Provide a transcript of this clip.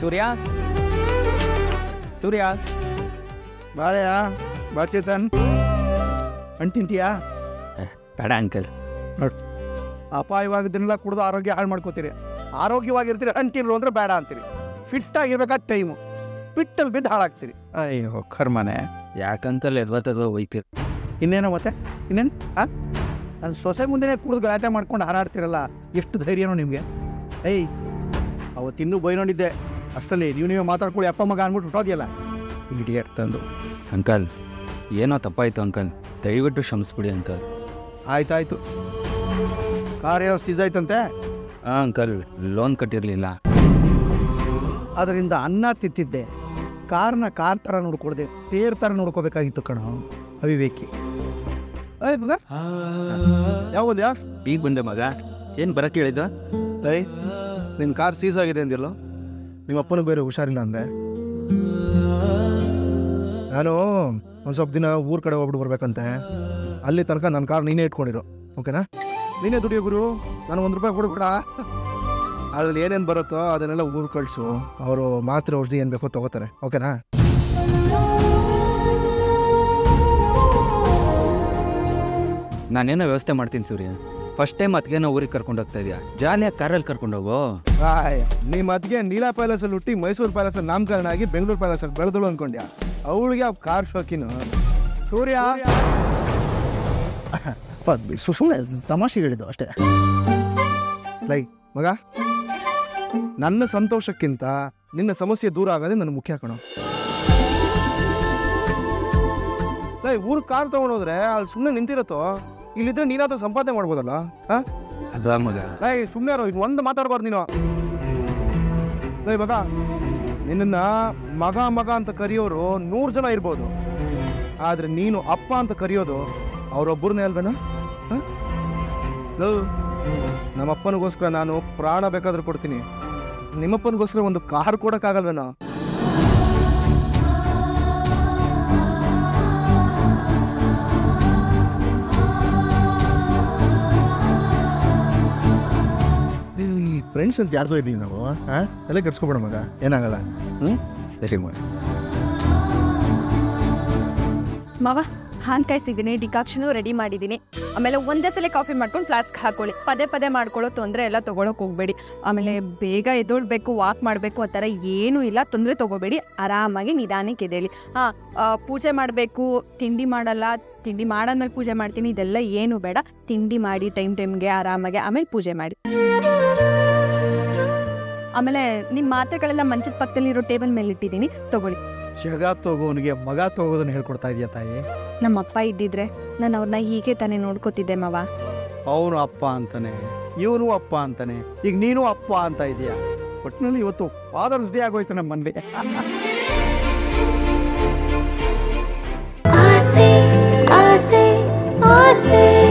ಸೂರ್ಯ ಸೂರ್ಯ ಬಾರೆಯಾ ಬಾಚೇತನ್ ಅಂಟಿಂಟಿಯಾ ಬೇಡ ಅಂಕಲ್. ನೋಡಿ ಅಪಾಯವಾಗಿದ್ದನ್ನೆಲ್ಲ ಕುಡಿದು ಆರೋಗ್ಯ ಹಾಳು ಮಾಡ್ಕೋತೀರಿ. ಆರೋಗ್ಯವಾಗಿರ್ತೀರಿ ಅಂಟಿನ್ರು ಅಂದರೆ ಬೇಡ ಅಂತೀರಿ. ಫಿಟ್ಟಾಗಿರ್ಬೇಕಾದ ಟೈಮು ಫಿಟ್ಟಲ್ಲಿ ಬಿದ್ದು ಹಾಳಾಗ್ತೀರಿ. ಅಯ್ಯೋ ಕರ್ಮನೆ. ಯಾಕಂಕಲ್ ಎದ್ವತ್ತದ ಒಯ್ತೀರಿ. ಇನ್ನೇನೋ ಮತ್ತೆ ಇನ್ನೇನು ನಾನು ಸೊಸೆ ಮುಂದೆನೇ ಕುಡಿದು ಗಲಾಟೆ ಮಾಡ್ಕೊಂಡು ಹಾರಾಡ್ತಿರಲ್ಲ, ಎಷ್ಟು ಧೈರ್ಯನೋ ನಿಮಗೆ. ಅವತ್ತಿನ್ನೂ ಬೈನೋಡಿದ್ದೆ, ಅಷ್ಟರಲ್ಲಿ ನೀವು ಮಾತಾಡ್ಕೊಳ್ಳಿ ಅಪ್ಪ ಮಗ ಅಂದ್ಬಿಟ್ಟು ಹುಟ್ಟೋದಿಯಲ್ಲ ಇಡಿಯಟ್ ತಂದು. ಅಂಕಲ್ ಏನೋ ತಪ್ಪಾಯಿತು ಅಂಕಲ್, ದಯವಿಟ್ಟು ಕ್ಷಮಿಸ್ಬಿಡಿ ಅಂಕಲ್. ಆಯ್ತಾಯ್ತು. ಕಾರ್ ಏನೋ ಸೀಸ್ ಆಯ್ತಂತೆ. ಹಾಂ ಅಂಕಲ್, ಲೋನ್ ಕಟ್ಟಿರಲಿಲ್ಲ. ಅದರಿಂದ ಅನ್ನ ತಿತ್ತಿದ್ದೆ, ಕಾರ್ನ ಕಾರ್ ಥರ ನೋಡ್ಕೊಡ್ದೆ, ತೇರ್ ಥರ ನೋಡ್ಕೋಬೇಕಾಗಿತ್ತು ಕಣೋ ಅವಿವೇಕಿ. ಆಯ್ತದ ಯಾವ್ದು ಈಗ ಬಂದೆ ಮಗ. ಏನು ಬರೋಕ್ಕೆ ಹೇಳಿದ? ನಿನ್ನ ಕಾರ್ ಸೀಸ್ ಆಗಿದೆ ಅಂದಿಲ್ಲ, ನಿಮ್ಮ ಅಪ್ಪನಿಗೆ ಬೇರೆ ಹುಷಾರಿಲ್ಲ ಅಂದೆ. ನಾನು ಒಂದು ಸ್ವಲ್ಪ ದಿನ ಊರ ಕಡೆ ಹೋಗ್ಬಿಟ್ಟು ಬರ್ಬೇಕಂತೆ. ಅಲ್ಲಿ ತನಕ ನನ್ನ ಕಾರ್ ನೀನೇ ಇಟ್ಕೊಂಡಿರೋ, ಓಕೆನಾ? ನೀನೇ ದುಡಿಯೋ ಗುರು, ನಾನು ₹1 ಕೊಡ್ಬೇಡ. ಅದ್ರಲ್ಲಿ ಏನೇನು ಬರುತ್ತೋ ಅದನ್ನೆಲ್ಲ ಊರು ಕಳಿಸು. ಅವರು ಮಾತ್ರೆ ಔಷಧಿ ಏನು ಬೇಕೋ ತೊಗೋತಾರೆ, ಓಕೆನಾ? ನಾನೇನೋ ವ್ಯವಸ್ಥೆ ಮಾಡ್ತೀನಿ ಸೂರ್ಯ. ಫಸ್ಟ್ ಟೈಮ್ ಅದಕ್ಕೆ ನಾವು ಊರಿಗೆ ಕರ್ಕೊಂಡು ಹೋಗ್ತಾ ಇದೆಯಾ, ಜಾಲಿಯಾಗಿ ಕಾರಲ್ಲಿ ಕರ್ಕೊಂಡೋಗು. ನಿಮ್ಮ ಅದಕ್ಕೆ ನೀಲಾ ಪ್ಯಾಲೇಸಲ್ಲಿ ಹುಟ್ಟಿ ಮೈಸೂರು ಪ್ಯಾಲೇಸಲ್ಲಿ ನಾಮಕರಣ ಆಗಿ ಬೆಂಗಳೂರು ಪ್ಯಾಲೇಸಲ್ಲಿ ಬೆಳೆದಳು ಅಂದ್ಕೊಂಡ್ಯಾ? ಅವಳಿಗೆ ಆ ಕಾರ್ ಶೋಕಿನ ಸೂರ್ಯ. ಸುಮ್ಮನೆ ತಮಾಷೆಗೆ ಹೇಳಿದ್ದು ಅಷ್ಟೇ. ಮಗ, ನನ್ನ ಸಂತೋಷಕ್ಕಿಂತ ನಿನ್ನ ಸಮಸ್ಯೆ ದೂರ ಆಗೋದೇ ನನ್ನ ಮುಖ್ಯ ಕಣೋ. ಊರು ಕಾರ್ ತೊಗೊಂಡೋದ್ರೆ ಅಲ್ಲಿ ಸುಮ್ಮನೆ ನಿಂತಿರತ್ತೋ, ಇಲ್ಲಿದ್ರೆ ನೀನಾದ್ರೂ ಸಂಪಾದನೆ ಮಾಡ್ಬೋದಲ್ಲ. ಮಗ ಸುಮ್ಮನೆ ಒಂದು ಮಾತಾಡಬಾರ್ದು ನೀನು. ಮಗ, ನಿನ್ನ ಮಗ ಮಗ ಅಂತ ಕರೆಯೋರು 100 ಜನ ಇರ್ಬೋದು, ಆದರೆ ನೀನು ಅಪ್ಪ ಅಂತ ಕರೆಯೋದು ಅವರೊಬ್ಬರನ್ನೇ ಅಲ್ವೇನೋ. ನಮ್ಮಪ್ಪನಿಗೋಸ್ಕರ ನಾನು ಪ್ರಾಣ ಬೇಕಾದ್ರೂ ಕೊಡ್ತೀನಿ, ನಿಮ್ಮಪ್ಪನಿಗೋಸ್ಕರ ಒಂದು ಕಾರ್ ಕೊಡೋಕ್ಕಾಗಲ್ವೇನೋ? ಫ್ರೆಂಡ್ಸ್ ಅಂತ ಯಾರ್ದೋ ಇದ್ದೀವಿ ನಾವು. ಎಲ್ಲ ಕೆಡ್ಸ್ಕೊಬೇಡ ಮಗ, ಏನಾಗಲ್ಲ. ಸರಿ ಮಗ. ಮಾವ, ಹಾನ್ ಕಾಯಿಸಿದ್ದೀನಿ, ಡಿಕಾಕ್ಷನು ರೆಡಿ ಮಾಡಿದ್ದೀನಿ. ಆಮೇಲೆ ಒಂದೇ ಸಲ ಕಾಫಿ ಮಾಡ್ಕೊಂಡು ಫ್ಲಾಸ್ಕ್ ಹಾಕೊಳ್ಳಿ. ಪದೇ ಪದೇ ಮಾಡ್ಕೊಳ್ಳೋ ತೊಂದರೆ ಎಲ್ಲ ತೊಗೊಳಕ್ಕೆ ಹೋಗಬೇಡಿ. ಆಮೇಲೆ ಬೇಗ ಎದ್ದೋಳ್ಬೇಕು, ವಾಕ್ ಮಾಡಬೇಕು, ಆ ಥರ ಏನೂ ಇಲ್ಲ. ತೊಂದರೆ ತೊಗೋಬೇಡಿ, ಆರಾಮಾಗಿ ನಿಧಾನಕ್ಕೆ ಎದ್ದೇಳಿ. ಪೂಜೆ ಮಾಡಬೇಕು, ತಿಂಡಿ ಮಾಡಲ್ಲ, ತಿಂಡಿ ಮಾಡಾದ್ಮೇಲೆ ಪೂಜೆ ಮಾಡ್ತೀನಿ, ಇದೆಲ್ಲ ಏನು ಬೇಡ. ತಿಂಡಿ ಮಾಡಿ ಟೈಮ್ಗೆ ಆರಾಮಾಗಿ, ಆಮೇಲೆ ಪೂಜೆ ಮಾಡಿ. ಆಮೇಲೆ ನಿಮ್ಮ ಮಾತ್ರೆಗಳೆಲ್ಲ ಮಂಚದ ಪಕ್ಕದಲ್ಲಿರೋ ಟೇಬಲ್ ಮೇಲೆ ಇಟ್ಟಿದ್ದೀನಿ, ತೊಗೊಳ್ಳಿ. ಜಗ ತಗೋನಿಗೆ ಮಗ ತಗೋದನ್ನ ಹೇಳ್ಕೊಡ್ತಾ ಇದೆಯಾ ತಾಯಿ? ನಮ್ಮಪ್ಪ ಇದ್ದಿದ್ರೆ ನಾನು ಅವ್ರನ್ನ ಹೀಗೆ ತಾನೇ ನೋಡ್ಕೋತಿದ್ದೆ ಮಾವ. ಅವನು ಅಪ್ಪ ಅಂತಾನೆ, ಇವನು ಅಪ್ಪ ಅಂತಾನೆ, ಈಗ ನೀನು ಅಪ್ಪ ಅಂತ ಇದೆಯಾ? ಒಟ್ಟಿನಲ್ಲಿ ಇವತ್ತು ಫಾದರ್ಸ್ ಡೇ ಆಗೋಯ್ತು ನಮ್ಮ ಮನೇಲಿ. ಆಸೆ ಆಸೆ ಆಸೆ